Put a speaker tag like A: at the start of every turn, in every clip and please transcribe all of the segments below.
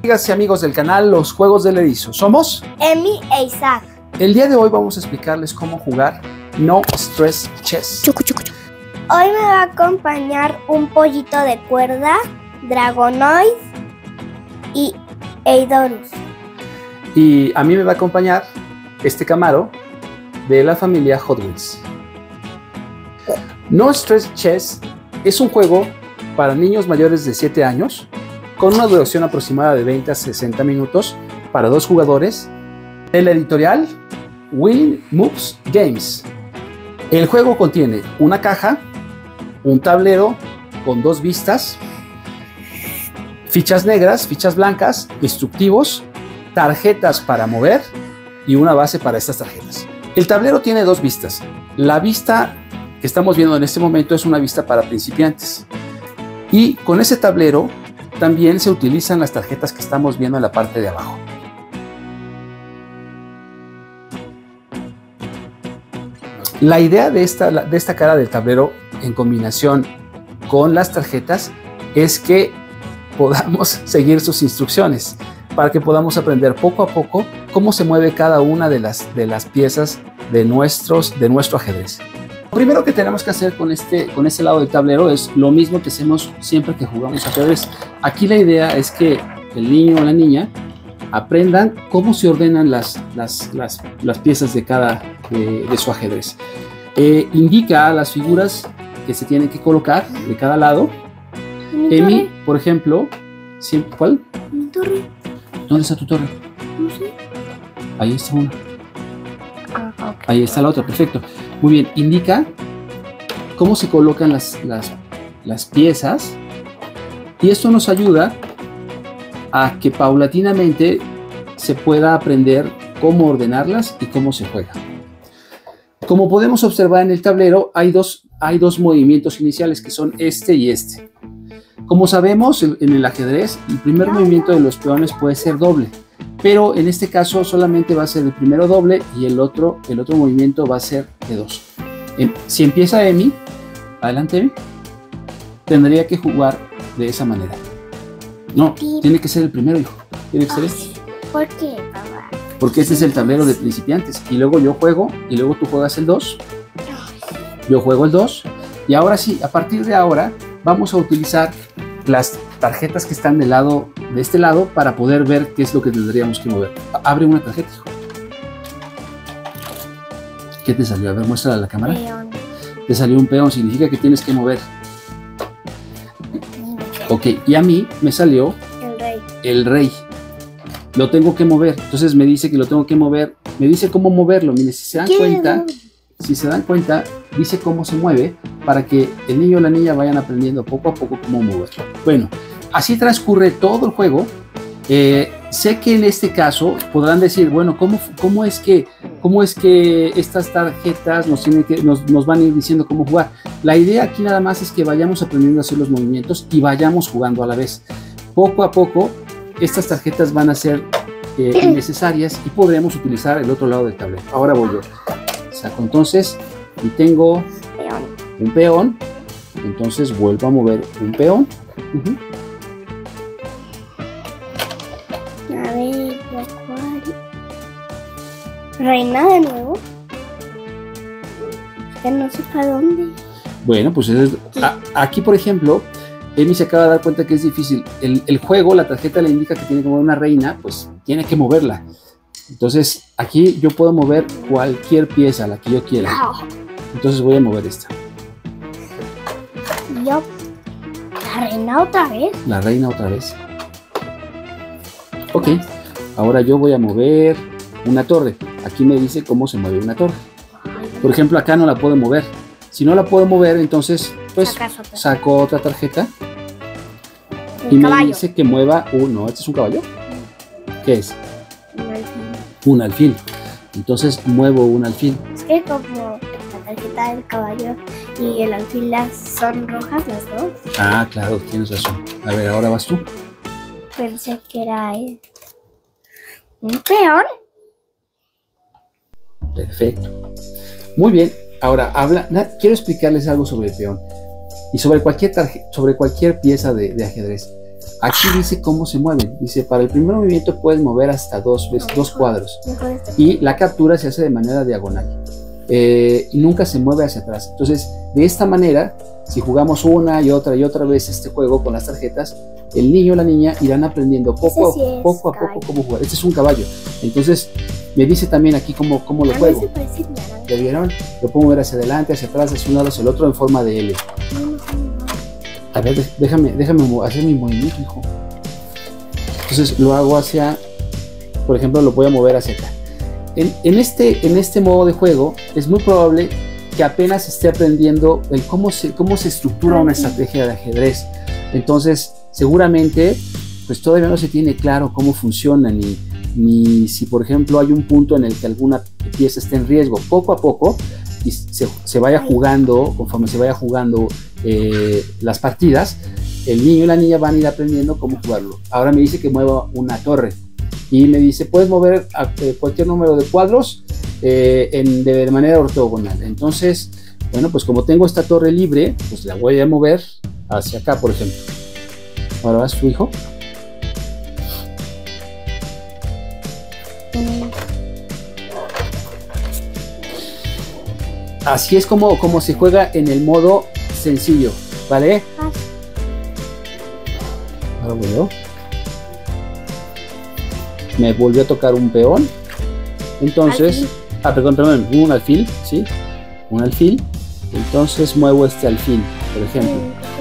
A: Amigas y amigos del canal Los Juegos del Erizo, somos
B: Emi e Isaac.
A: El día de hoy vamos a explicarles cómo jugar No Stress Chess.
B: Hoy me va a acompañar un pollito de cuerda, Dragonoid y Eidorus.
A: Y a mí me va a acompañar este Camaro de la familia Hot Wheels. No Stress Chess es un juego para niños mayores de 7 años con una duración aproximada de 20 a 60 minutos para 2 jugadores de la editorial Winning Moves Games. El juego contiene una caja, un tablero con 2 vistas, fichas negras, fichas blancas, instructivos, tarjetas para mover y una base para estas tarjetas. El tablero tiene 2 vistas. La vista que estamos viendo en este momento es una vista para principiantes. Y con ese tablero también se utilizan las tarjetas que estamos viendo en la parte de abajo. La idea de esta cara del tablero en combinación con las tarjetas es que podamos seguir sus instrucciones para que podamos aprender poco a poco cómo se mueve cada una de las piezas de nuestro ajedrez. Lo primero que tenemos que hacer con este lado del tablero es lo mismo que hacemos siempre que jugamos ajedrez. Aquí la idea es que el niño o la niña aprendan cómo se ordenan las piezas de su ajedrez. Indica las figuras que se tienen que colocar de cada lado. Emi, por ejemplo, ¿cuál?
B: Mi torre.
A: ¿Dónde está tu torre?
B: No sé.
A: Ahí está una.
B: Okay.
A: Ahí está la otra, perfecto. Muy bien, indica cómo se colocan las piezas y esto nos ayuda a que paulatinamente se pueda aprender cómo ordenarlas y cómo se juega. Como podemos observar en el tablero, hay dos movimientos iniciales que son este y este. Como sabemos, en el ajedrez, el primer movimiento de los peones puede ser doble, pero en este caso solamente va a ser el primero doble y el otro movimiento va a ser de 2. Si empieza Emi, adelante Emi, tendría que jugar de esa manera. No, tiene que ser el primero, hijo. Tiene que ser este.
B: ¿Por qué, papá?
A: Porque este es el tablero de principiantes. Y luego yo juego, y luego tú juegas el 2. Yo juego el 2. Y ahora sí, a partir de ahora, vamos a utilizar las tarjetas que están de este lado para poder ver qué es lo que tendríamos que mover. Abre una tarjeta, hijo. ¿Qué te salió? A ver, muéstrala a la cámara.
B: Peón.
A: Te salió un peón, significa que tienes que mover. Ok, y a mí me salió
B: El rey.
A: el rey. Lo tengo que mover, entonces me dice que lo tengo que mover. Me dice cómo moverlo. Mire, si se dan cuenta, dice cómo se mueve para que el niño o la niña vayan aprendiendo poco a poco cómo moverlo. Bueno, así transcurre todo el juego. Sé que en este caso podrán decir, bueno, ¿cómo es que estas tarjetas nos van a ir diciendo cómo jugar? La idea aquí nada más es que vayamos aprendiendo a hacer los movimientos y vayamos jugando a la vez. Poco a poco, estas tarjetas van a ser innecesarias y podremos utilizar el otro lado del tablero. Ahora voy yo. Saco entonces y tengo un peón, entonces vuelvo a mover un peón.
B: A ver, ¿cuál? ¿Reina de nuevo? Que no sé para dónde.
A: Bueno, pues aquí por ejemplo, Emi se acaba de dar cuenta que es difícil. El juego, la tarjeta le indica que tiene que mover una reina, pues tiene que moverla. Entonces aquí yo puedo mover cualquier pieza, la que yo quiera. Entonces voy a mover esta.
B: Yo, ¿la reina otra vez?
A: La reina otra vez. Ok, ahora yo voy a mover una torre. Aquí me dice cómo se mueve una torre. Por ejemplo, acá no la puedo mover. Si no la puedo mover, entonces pues saco otra tarjeta y me dice que mueva uno. ¿Este es un caballo? ¿Qué es? Un alfil. Entonces muevo un alfil.
B: Es que como la tarjeta del caballo y el alfil son rojas las dos.
A: Ah, claro, tienes razón. A ver, ahora vas tú.
B: Pensé que era un peón.
A: Perfecto. Muy bien. Ahora quiero explicarles algo sobre el peón y sobre cualquier pieza de ajedrez. Aquí dice cómo se mueven. Dice, para el primer movimiento puedes mover hasta dos cuadros. Y la captura se hace de manera diagonal. Y nunca se mueve hacia atrás. Entonces, de esta manera, si jugamos una y otra vez este juego con las tarjetas, el niño o la niña irán aprendiendo poco a poco cómo jugar. Este es un caballo. Entonces, me dice también aquí cómo lo juego. ¿Ya vieron? Lo puedo mover hacia adelante, hacia atrás, hacia un lado, hacia el otro en forma de L. A ver, déjame hacer mi movimiento, hijo. Entonces lo hago hacia, por ejemplo, lo voy a mover hacia acá. En este modo de juego es muy probable que apenas esté aprendiendo el cómo se estructura una estrategia de ajedrez. Entonces, seguramente, pues todavía no se tiene claro cómo funciona, ni si, por ejemplo, hay un punto en el que alguna pieza esté en riesgo. Poco a poco, y se vaya jugando, conforme se vaya jugando las partidas, el niño y la niña van a ir aprendiendo cómo jugarlo. Ahora me dice que mueva una torre y me dice, puedes mover cualquier número de cuadros de manera ortogonal. Entonces, bueno, pues como tengo esta torre libre, pues la voy a mover hacia acá, por ejemplo. Ahora vas tu hijo. Así es como se juega en el modo sencillo, ¿vale? Ahora veo. Me volvió a tocar un peón. Entonces, perdón, un alfil, ¿sí? Un alfil. Entonces muevo este alfil, por ejemplo.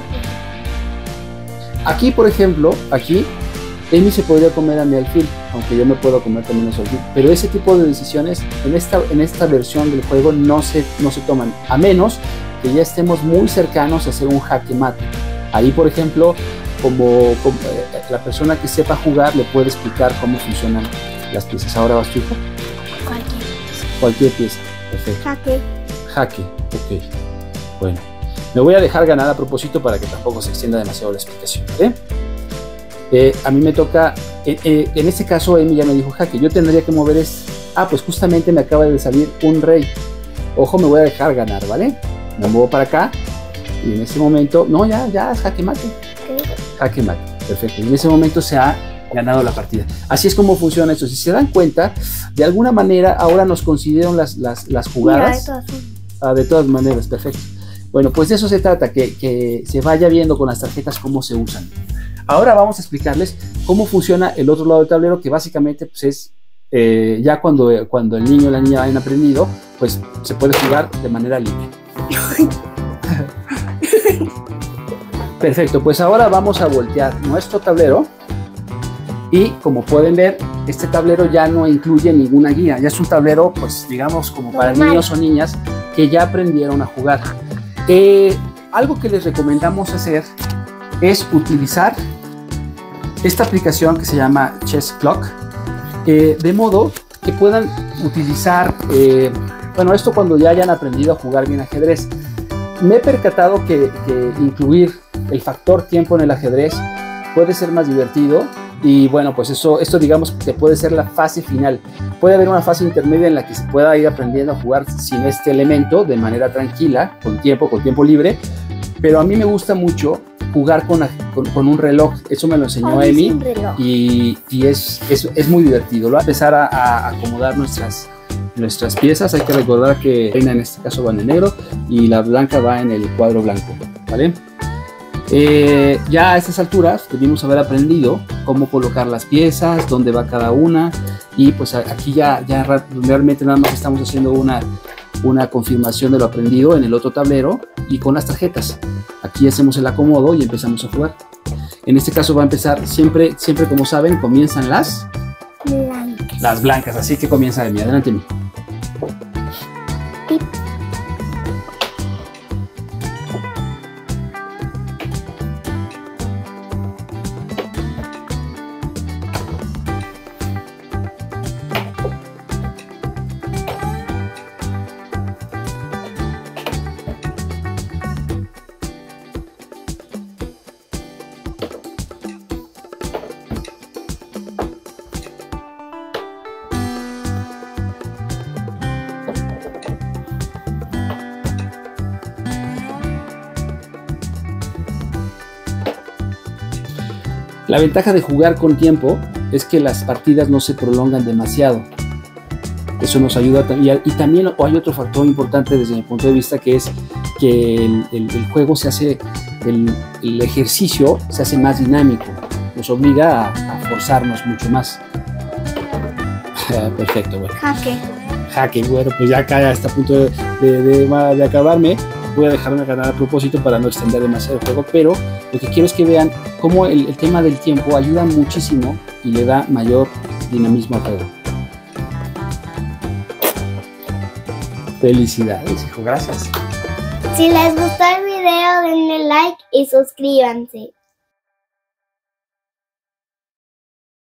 A: Aquí, por ejemplo, Amy se podría comer a mi alfil, aunque yo me puedo comer también a su alfil. Pero ese tipo de decisiones en esta versión del juego no se toman, a menos que ya estemos muy cercanos a hacer un jaque mate. Ahí, por ejemplo, como la persona que sepa jugar le puede explicar cómo funcionan las piezas. Ahora vas tu hijo. Cualquier pieza. Perfecto. Jaque. Ok. Bueno. Me voy a dejar ganar a propósito para que tampoco se extienda demasiado la explicación, ¿eh? A mí me toca, en este caso Amy ya me dijo jaque, yo tendría que mover esto. Pues justamente me acaba de salir un rey. Ojo, me voy a dejar ganar, ¿vale? Me muevo para acá y en ese momento, no, ya es jaque mate. Jaque mate, perfecto. Y en ese momento se ha ganado la partida. Así es como funciona esto. Si se dan cuenta, de alguna manera ahora nos consideran las jugadas. De todas maneras, perfecto. Bueno, pues de eso se trata, que se vaya viendo con las tarjetas cómo se usan. Ahora vamos a explicarles cómo funciona el otro lado del tablero, que básicamente pues es ya cuando el niño o la niña hayan aprendido, pues se puede jugar de manera libre. Perfecto, pues ahora vamos a voltear nuestro tablero y como pueden ver, este tablero ya no incluye ninguna guía, ya es un tablero, pues digamos, como para niños o niñas que ya aprendieron a jugar. Algo que les recomendamos hacer es utilizar esta aplicación que se llama Chess Clock, de modo que puedan utilizar, bueno, esto cuando ya hayan aprendido a jugar bien ajedrez. Me he percatado que incluir el factor tiempo en el ajedrez puede ser más divertido y bueno, pues esto digamos que puede ser la fase final. Puede haber una fase intermedia en la que se pueda ir aprendiendo a jugar sin este elemento de manera tranquila, con tiempo libre, pero a mí me gusta mucho jugar con un reloj. Eso me lo enseñó Amy y es muy divertido. Voy a empezar a acomodar nuestras piezas. Hay que recordar que la reina en este caso va en el negro y la blanca va en el cuadro blanco, ¿vale? Ya a estas alturas debimos haber aprendido cómo colocar las piezas, dónde va cada una y pues aquí ya realmente nada más estamos haciendo una confirmación de lo aprendido en el otro tablero y con las tarjetas. Aquí hacemos el acomodo y empezamos a jugar. En este caso va a empezar siempre como saben, comienzan las blancas, así que comienza de mí. Adelante, mi. La ventaja de jugar con tiempo es que las partidas no se prolongan demasiado. Eso nos ayuda y también hay otro factor importante desde mi punto de vista, que es que el juego se hace, el ejercicio se hace más dinámico, nos obliga a forzarnos mucho más. Perfecto, bueno. Jaque, bueno, pues ya acá está a punto de acabarme. Voy a dejarme ganar a propósito para no extender demasiado el juego, pero lo que quiero es que vean cómo el tema del tiempo ayuda muchísimo y le da mayor dinamismo al juego. Felicidades, hijo, gracias.
B: Si les gustó el video, denle like y suscríbanse.